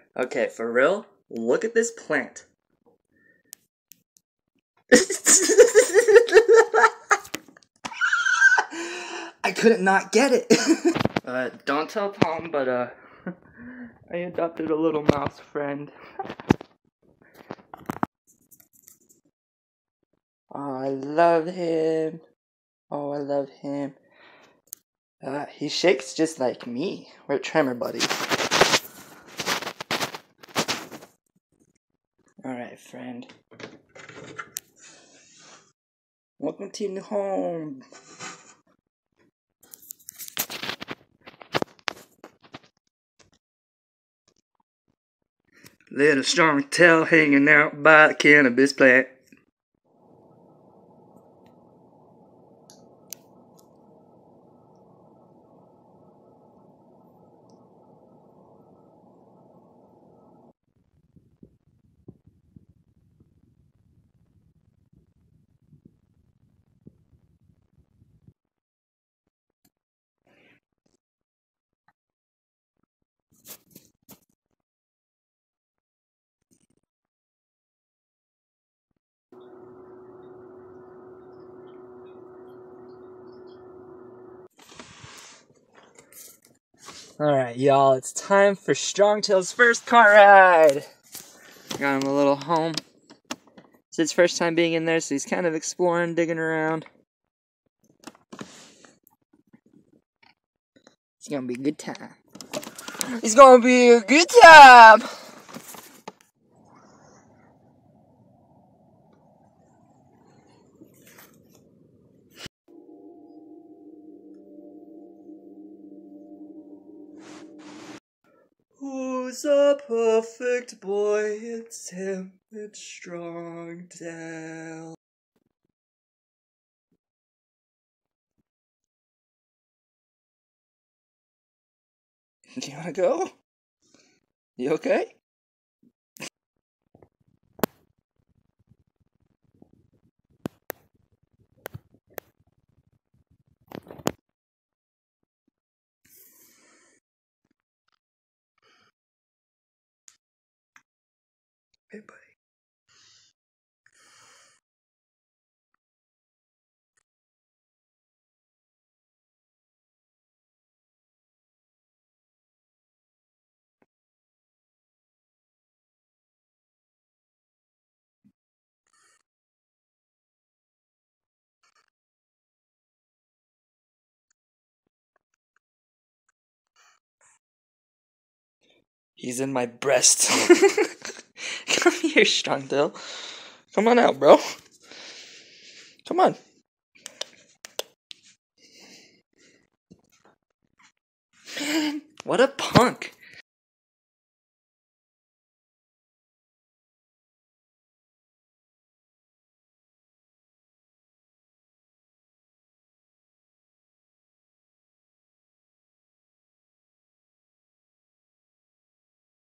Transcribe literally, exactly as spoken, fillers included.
Okay, for real? Look at this plant. I couldn't not get it. uh, don't tell Tom, but uh, I adopted a little mouse friend. Oh, I love him. Oh, I love him. Uh, he shakes just like me. We're tremor buddies. Alright, friend. Welcome to your new home. Little Strongtail hanging out by the cannabis plant. Alright, y'all, it's time for Strongtail's first car ride. Got him a little home. It's his first time being in there, so he's kind of exploring, digging around. It's gonna be a good time. It's gonna be a good time! Who's a perfect boy? It's him, it's Strongtail. You wanna go? You okay? Hey, buddy. He's in my breast. Come here, Strongtail. Come on out, bro. Come on. Man, what a punk.